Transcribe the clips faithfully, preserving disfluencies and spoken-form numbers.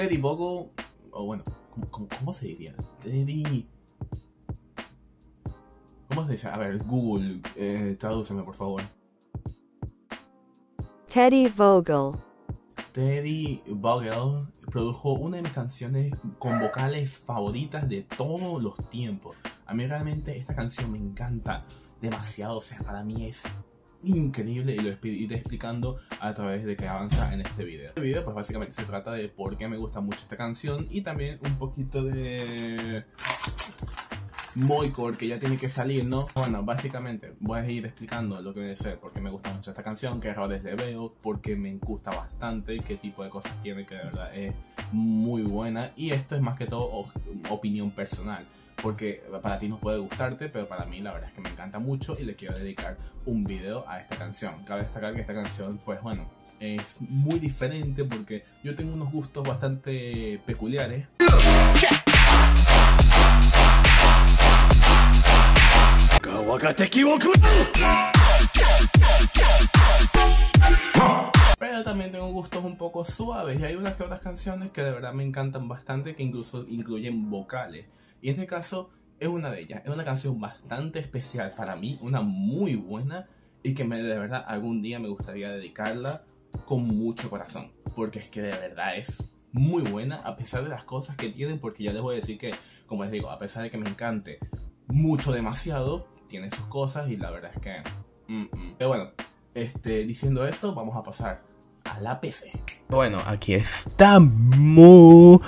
Teddy Bogle, o bueno, ¿cómo, cómo, cómo se diría? Teddy... ¿Cómo se dice? A ver, Google, eh, tradúceme por favor. Teddy Vogel. Teddy Bogle produjo una de mis canciones con vocales favoritas de todos los tiempos. A mí realmente esta canción me encanta demasiado, o sea, para mí es increíble y lo iré explicando a través de que avanza en este video. Este video pues básicamente se trata de por qué me gusta mucho esta canción y también un poquito de Moicore que ya tiene que salir, ¿no? Bueno, básicamente voy a ir explicando lo que debe ser, por qué me gusta mucho esta canción, qué errores le veo, por qué me gusta bastante, qué tipo de cosas tiene que de verdad es muy buena. Y esto es más que todo opinión personal, porque para ti no puede gustarte, pero para mí la verdad es que me encanta mucho y le quiero dedicar un video a esta canción. Cabe destacar que esta canción, pues bueno, es muy diferente porque yo tengo unos gustos bastante peculiares. Pero también tengo gustos un poco suaves y hay unas que otras canciones que de verdad me encantan bastante, que incluso incluyen vocales. Y en este caso es una de ellas. Es una canción bastante especial para mí, una muy buena y que me, de verdad algún día me gustaría dedicarla con mucho corazón. Porque es que de verdad es muy buena a pesar de las cosas que tienen, porque ya les voy a decir que, como les digo, a pesar de que me encante mucho, demasiado, tiene sus cosas y la verdad es que... Mm -mm. Pero bueno, este, diciendo eso, vamos a pasar a la P C. Bueno, aquí estamos.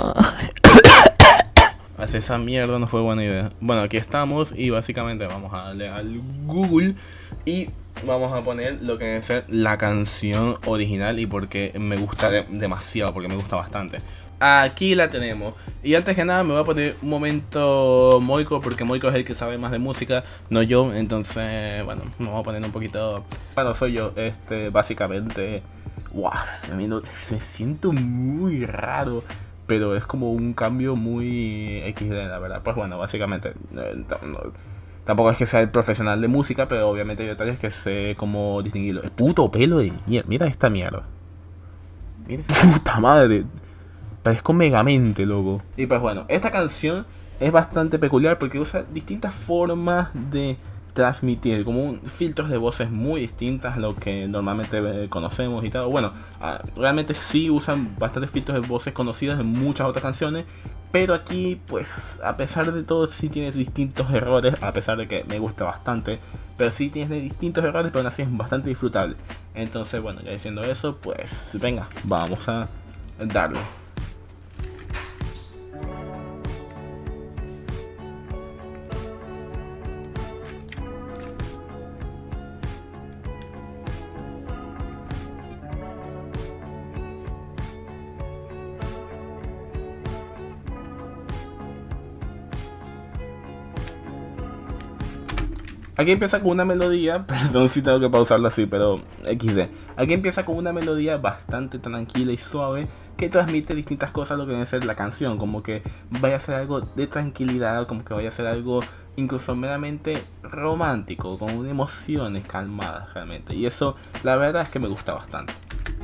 Hacer esa mierda no fue buena idea. Bueno, aquí estamos y básicamente vamos a darle al Google y vamos a poner lo que debe ser la canción original y porque me gusta de demasiado, porque me gusta bastante. Aquí la tenemos. Y antes que nada me voy a poner un momento Moico, porque Moico es el que sabe más de música, no yo. Entonces, bueno, me voy a poner un poquito... Bueno, soy yo, este, básicamente... Wow, me siento muy raro, pero es como un cambio muy equis de, la verdad. Pues bueno, básicamente... No, no, tampoco es que sea el profesional de música, pero obviamente hay detalles que sé cómo distinguirlo. Es puto pelo de mierda, mira esta mierda. Mira esta puta madre. Parezco Megamente, loco. Y pues bueno, esta canción es bastante peculiar porque usa distintas formas de transmitir, como un, filtros de voces muy distintas a lo que normalmente conocemos y tal. Bueno, realmente sí usan bastantes filtros de voces conocidos en muchas otras canciones, pero aquí, pues, a pesar de todo, sí tiene distintos errores, a pesar de que me gusta bastante, pero sí tiene distintos errores, pero aún así es bastante disfrutable. Entonces, bueno, ya diciendo eso, pues, venga, vamos a darle. Aquí empieza con una melodía, perdón si tengo que pausarlo así, pero equis de. Aquí empieza con una melodía bastante tranquila y suave que transmite distintas cosas a lo que debe ser la canción, como que vaya a ser algo de tranquilidad, como que vaya a ser algo incluso meramente romántico, con emociones calmadas realmente. Y eso la verdad es que me gusta bastante.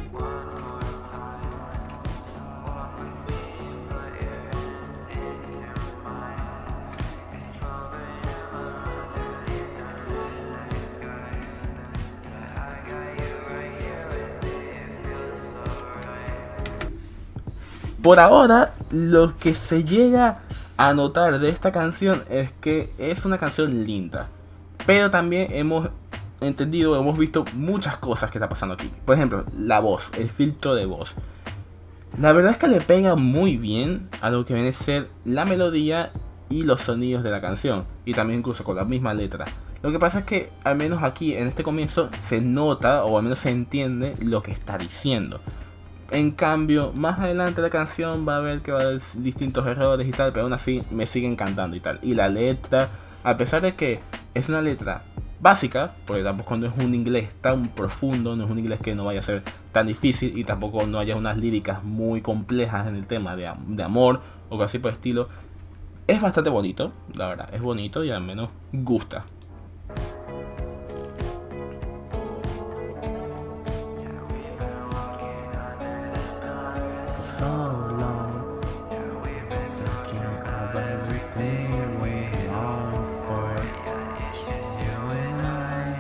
Por ahora, lo que se llega a notar de esta canción es que es una canción linda, pero también hemos entendido, hemos visto muchas cosas que está pasando aquí. Por ejemplo, la voz, el filtro de voz. La verdad es que le pega muy bien a lo que viene a ser la melodía y los sonidos de la canción, y también incluso con la misma letra. Lo que pasa es que al menos aquí en este comienzo se nota, o al menos se entiende lo que está diciendo. En cambio, más adelante la canción va a ver que va a haber distintos errores y tal, pero aún así me sigue encantando y tal. Y la letra, a pesar de que es una letra básica, porque tampoco no es un inglés tan profundo, no es un inglés que no vaya a ser tan difícil, y tampoco no haya unas líricas muy complejas en el tema de, de amor o algo así por el estilo, es bastante bonito, la verdad, es bonito y al menos gusta. so long. Thinking of everything we long for. You and I,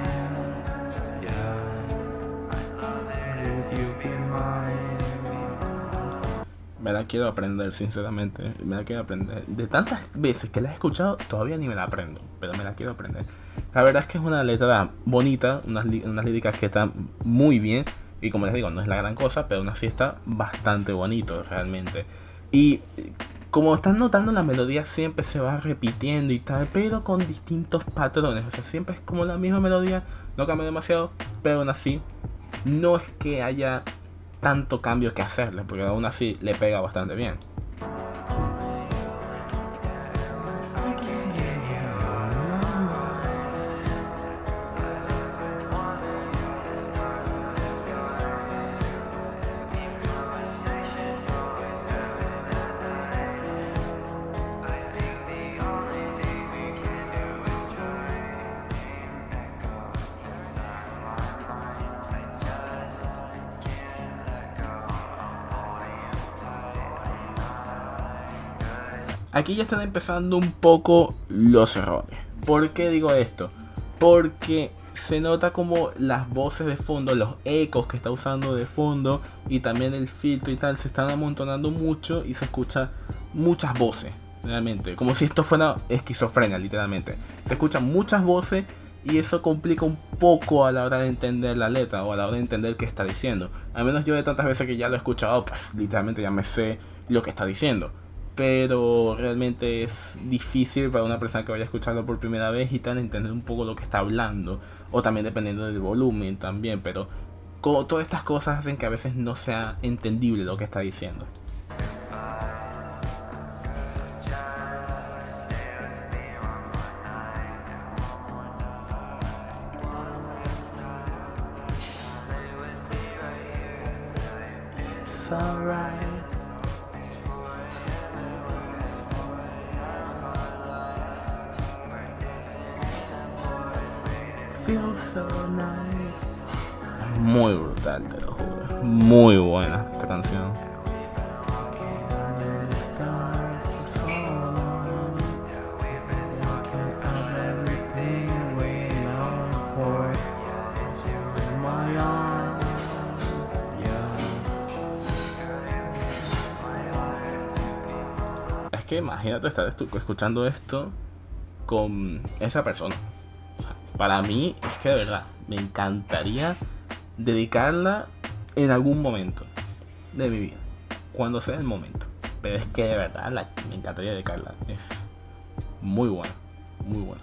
yeah. Will you be mine? Me la quiero aprender, sinceramente. Me la quiero aprender. De tantas veces que la he escuchado, todavía ni me la aprendo. Pero me la quiero aprender. La verdad es que es una letra bonita, unas, unas líricas que están muy bien. Y como les digo, no es la gran cosa, pero aún así está bastante bonito realmente. Y como están notando, la melodía siempre se va repitiendo y tal, pero con distintos patrones. O sea, siempre es como la misma melodía, no cambia demasiado, pero aún así no es que haya tanto cambio que hacerle, porque aún así le pega bastante bien. Aquí ya están empezando un poco los errores. ¿Por qué digo esto? Porque se nota como las voces de fondo, los ecos que está usando de fondo y también el filtro y tal se están amontonando mucho y se escucha muchas voces, realmente. Como si esto fuera esquizofrenia, literalmente. Se escuchan muchas voces y eso complica un poco a la hora de entender la letra o a la hora de entender qué está diciendo. Al menos yo de tantas veces que ya lo he escuchado, pues literalmente ya me sé lo que está diciendo. Pero realmente es difícil para una persona que vaya a escucharlo por primera vez y tal entender un poco lo que está hablando. O también dependiendo del volumen también. Pero como todas estas cosas hacen que a veces no sea entendible lo que está diciendo. It's alright. So nice. Muy brutal, te lo juro. Muy buena esta canción. Es que imagínate estar escuchando esto con esa persona. Para mí es que de verdad me encantaría dedicarla en algún momento de mi vida, cuando sea el momento. Pero es que de verdad la, me encantaría dedicarla. Es muy buena, muy buena.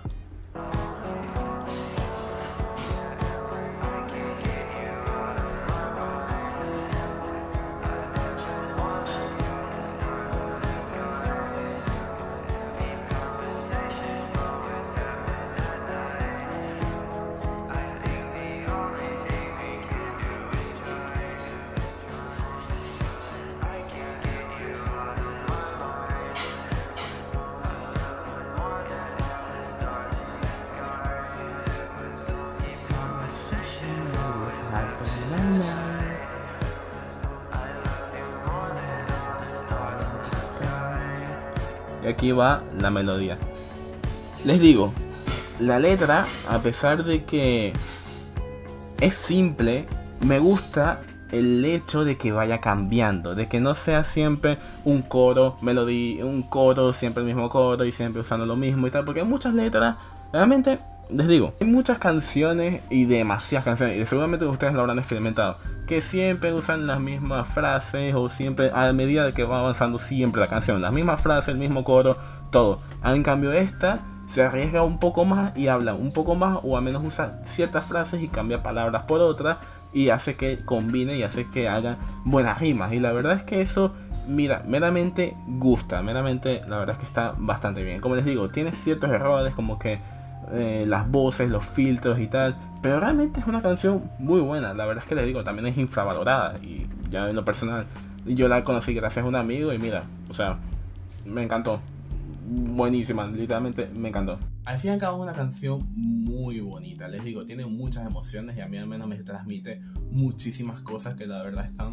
Y aquí va la melodía. Les digo, la letra, a pesar de que es simple, me gusta el hecho de que vaya cambiando, de que no sea siempre un coro, melodía, un coro, siempre el mismo coro y siempre usando lo mismo y tal, porque hay muchas letras, realmente, les digo, hay muchas canciones y demasiadas canciones, y seguramente ustedes lo habrán experimentado, que siempre usan las mismas frases o siempre a medida de que va avanzando siempre la canción, las mismas frases, el mismo coro, todo. En cambio esta se arriesga un poco más y habla un poco más, o al menos usa ciertas frases y cambia palabras por otras y hace que combine y hace que haga buenas rimas, y la verdad es que eso, mira, meramente gusta, meramente la verdad es que está bastante bien. Como les digo, tiene ciertos errores como que eh, las voces, los filtros y tal, pero realmente es una canción muy buena. La verdad es que les digo, también es infravalorada y ya en lo personal yo la conocí gracias a un amigo y mira, o sea, me encantó. Buenísima, literalmente me encantó. Al fin y al cabo es una canción muy bonita, les digo, tiene muchas emociones y a mí al menos me transmite muchísimas cosas que la verdad están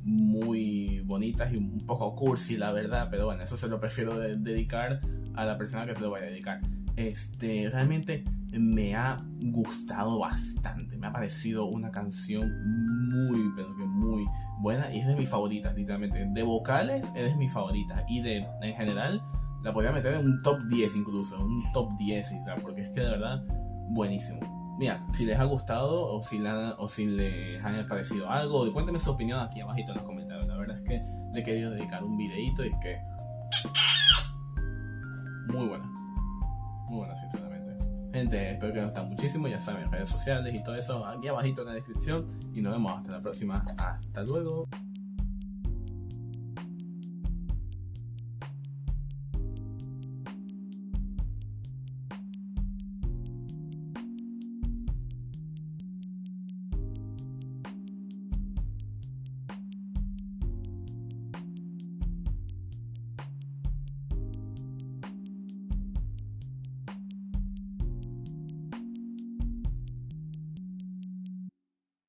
muy bonitas y un poco cursi, la verdad, pero bueno, eso se lo prefiero de- dedicar a la persona que se lo vaya a dedicar. Este, realmente me ha gustado bastante, me ha parecido una canción muy, pero que muy buena y es de mis favoritas, literalmente. De vocales es de mis favoritas y de, en general, la podría meter en un top diez incluso, un top diez y tal, porque es que de verdad, buenísimo. Mira, si les ha gustado o si, la, o si les ha parecido algo, cuéntenme su opinión aquí abajito en los comentarios. La verdad es que le he querido dedicar un videito y es que muy buena, muy buena sinceramente. Gente, espero que les guste muchísimo, ya saben, redes sociales y todo eso aquí abajito en la descripción y nos vemos hasta la próxima. Hasta luego.